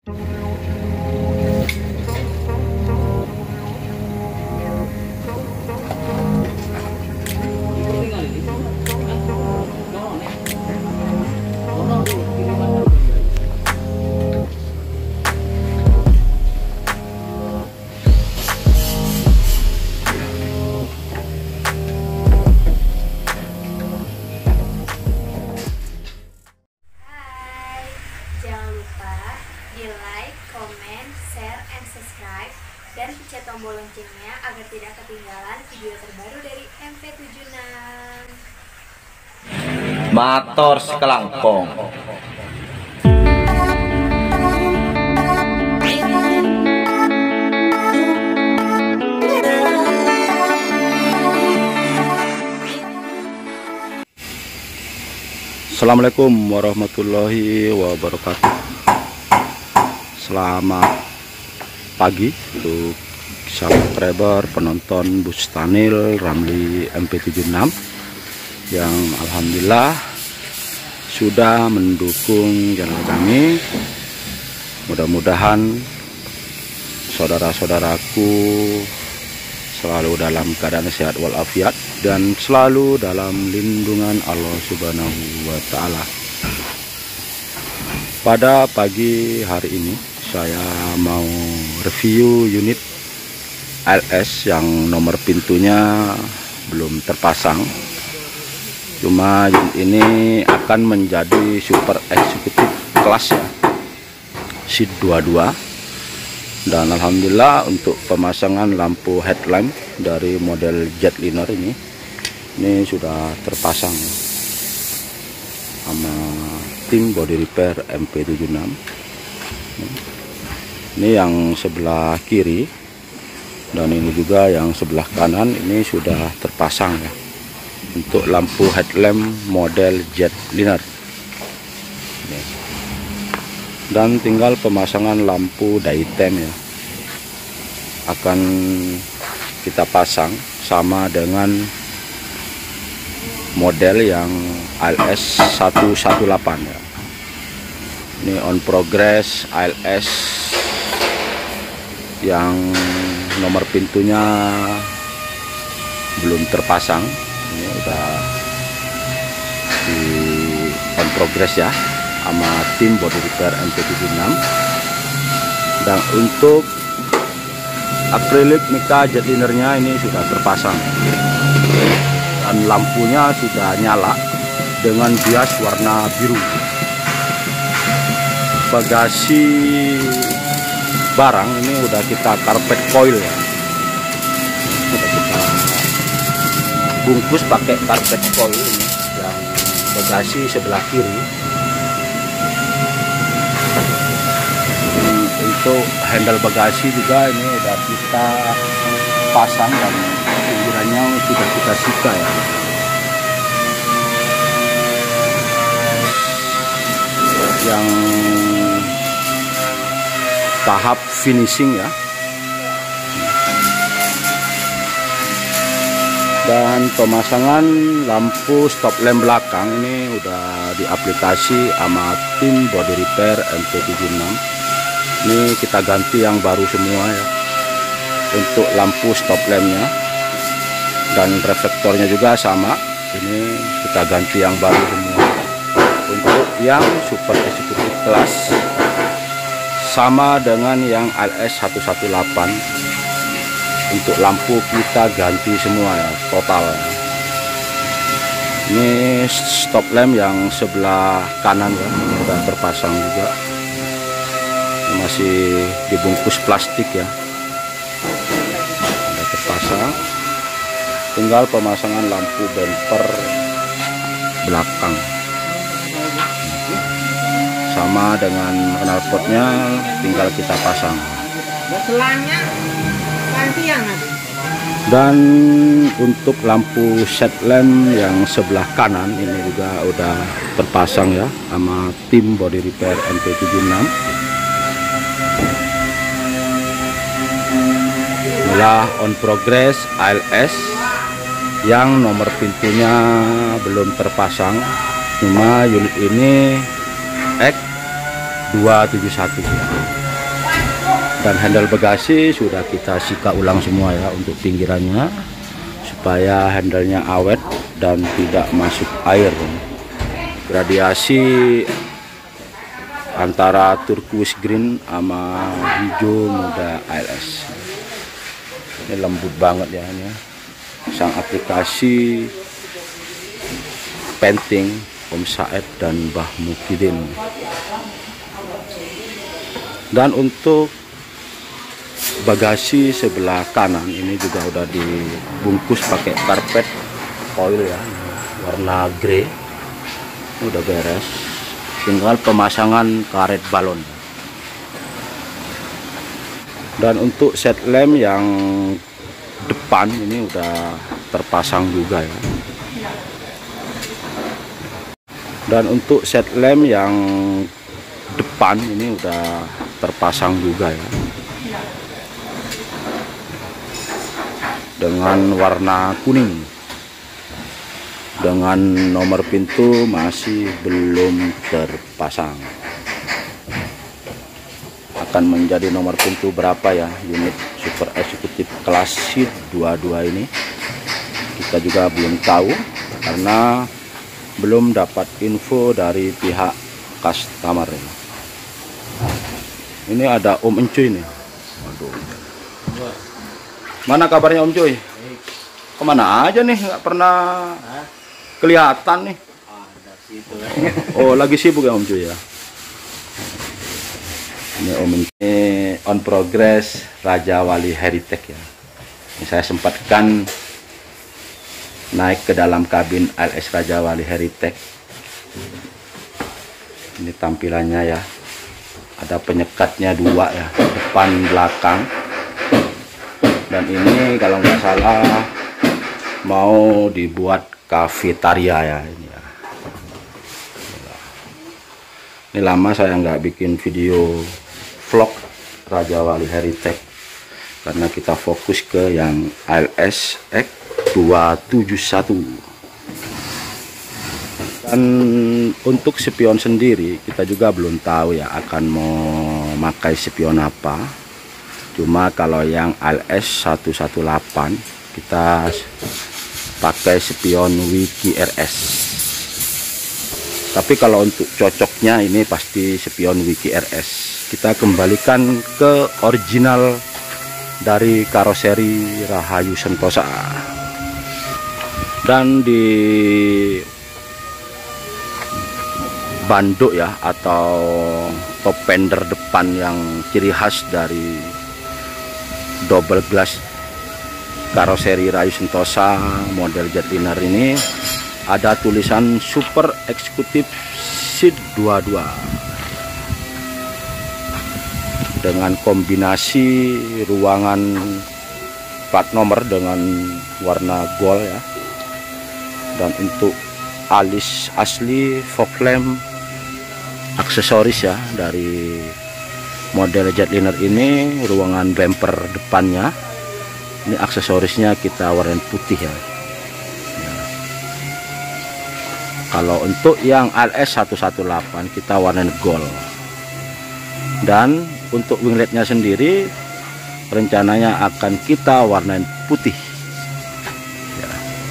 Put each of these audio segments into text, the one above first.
Dan pencet tombol loncengnya agar tidak ketinggalan video terbaru dari MP76. Mator Sekelangkong. Assalamualaikum warahmatullahi wabarakatuh. Selamat pagi untuk subscriber penonton Bustanil Ramli MP76 yang alhamdulillah sudah mendukung channel kami. Mudah-mudahan saudara-saudaraku selalu dalam keadaan sehat walafiat dan selalu dalam lindungan Allah Subhanahu wa Ta'ala. Pada pagi hari ini saya mau review unit ALS yang nomor pintunya belum terpasang. Cuma unit ini akan menjadi super eksekutif kelas ya, seat 22. Dan alhamdulillah untuk pemasangan lampu headlamp dari model jetliner ini sudah terpasang sama tim body repair MP76. Ini yang sebelah kiri dan ini juga yang sebelah kanan ini sudah terpasang ya, untuk lampu headlamp model jetliner. Dan tinggal pemasangan lampu daytime ya, akan kita pasang sama dengan model yang ALS 118 ya. Ini on progress ALS yang nomor pintunya belum terpasang. Ini udah di on progress ya sama tim body repair MP76. Dan untuk akrilik mica jetlinernya ini sudah terpasang dan lampunya sudah nyala dengan bias warna biru. Bagasi barang ini udah kita karpet coil ya, udah kita bungkus pakai karpet coil ini yang bagasi sebelah kiri. Untuk handle bagasi juga ini udah kita pasang dan pinggirannya sudah kita sika ya. Yang tahap finishing ya. Dan pemasangan lampu stop lamp belakang ini udah diaplikasi sama tim body repair MP76. Ini kita ganti yang baru semua ya, untuk lampu stop lampnya dan reflektornya juga sama, ini kita ganti yang baru semua. Untuk yang super eksekutif kelas sama dengan yang ALS 118, untuk lampu kita ganti semua ya, total. Ini stop lamp yang sebelah kanan ya, sudah terpasang juga, masih dibungkus plastik ya, sudah terpasang. Tinggal pemasangan lampu bumper belakang sama dengan knalpotnya tinggal kita pasang. Selangnya gantian. Dan untuk lampu set lamp yang sebelah kanan ini juga udah terpasang ya sama tim body repair MP76. Inilah on progress ALS yang nomor pintunya belum terpasang, cuma unit ini X271 ya. Dan handle bagasi sudah kita sika ulang semua ya untuk pinggirannya, supaya handlenya awet dan tidak masuk air. Gradiasi antara turquoise green sama hijau muda ALS. Ini lembut banget ya ini. Sang aplikasi painting Om Said dan Mbah Mukidin. Dan untuk bagasi sebelah kanan ini juga udah dibungkus pakai karpet foil ya, warna grey. Udah beres, tinggal pemasangan karet balon. Dan untuk set lem yang depan ini udah terpasang juga ya. Dan untuk set lem yang depan ini udah terpasang juga ya, dengan warna kuning. Dengan nomor pintu masih belum terpasang. Akan menjadi nomor pintu berapa ya unit super eksekutif kelas SEED 22 ini, kita juga belum tahu karena belum dapat info dari pihak customer. Ini ada Om Encuy nih. Waduh. Mana kabarnya Om Cuy? Kemana aja nih, nggak pernah kelihatan nih. Oh, lagi sibuk ya Om Cuy ya. Ini Om ini on progress Raja Wali Heritage ya. Ini saya sempatkan naik ke dalam kabin ALS Raja Wali Heritage. Ini tampilannya ya. Ada penyekatnya 2 ya, depan belakang. Dan ini kalau nggak salah mau dibuat kafetaria ya ini ya. Ini lama saya nggak bikin video vlog Raja Wali Heritage karena kita fokus ke yang ALS X271. Dan untuk spion sendiri kita juga belum tahu ya akan mau memakai spion apa. Cuma kalau yang ALS 118 kita pakai spion Wiki RS. Tapi kalau untuk cocoknya ini pasti spion Wiki RS. Kita kembalikan ke original dari karoseri Rahayu Sentosa. Dan di banduk ya atau top fender depan yang ciri khas dari double glass karoseri Rahayu Sentosa model Jetliner ini ada tulisan Super Eksekutif SEED 22 dengan kombinasi ruangan plat nomor dengan warna gold ya. Dan untuk alis asli fog lamp aksesoris ya dari model Jetliner ini, ruangan bumper depannya ini aksesorisnya kita warna putih ya. Kalau untuk yang ALS 118 kita warna gold. Dan untuk wingletnya sendiri rencananya akan kita warnain putih ya.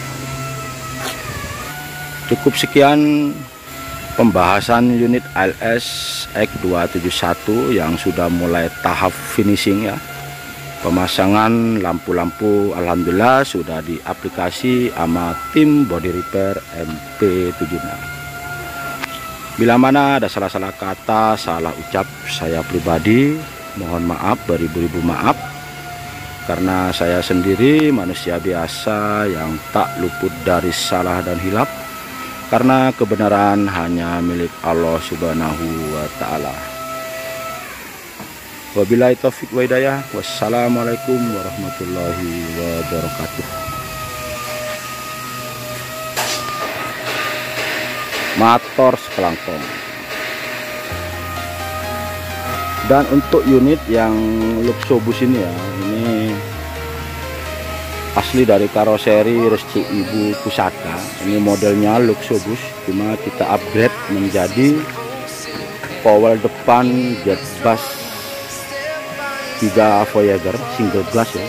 Cukup sekian pembahasan unit ALS X271 yang sudah mulai tahap finishing ya. Pemasangan lampu-lampu alhamdulillah sudah diaplikasi sama tim body repair MP76. Bila mana ada salah-salah kata, salah ucap saya pribadi, mohon maaf beribu-ribu maaf. Karena saya sendiri manusia biasa yang tak luput dari salah dan hilaf. Karena kebenaran hanya milik Allah Subhanahu wa Ta'ala. Wabillahi taufiq wa hidayah. Wassalamualaikum warahmatullahi wabarakatuh. Motor sekelangkong. Dan untuk unit yang Luxobus ini ya, ini asli dari karoseri Restu Ibu Pusaka. Ini modelnya Luxobus, cuma kita upgrade menjadi powel depan jet bass 3 Voyager single glass ya.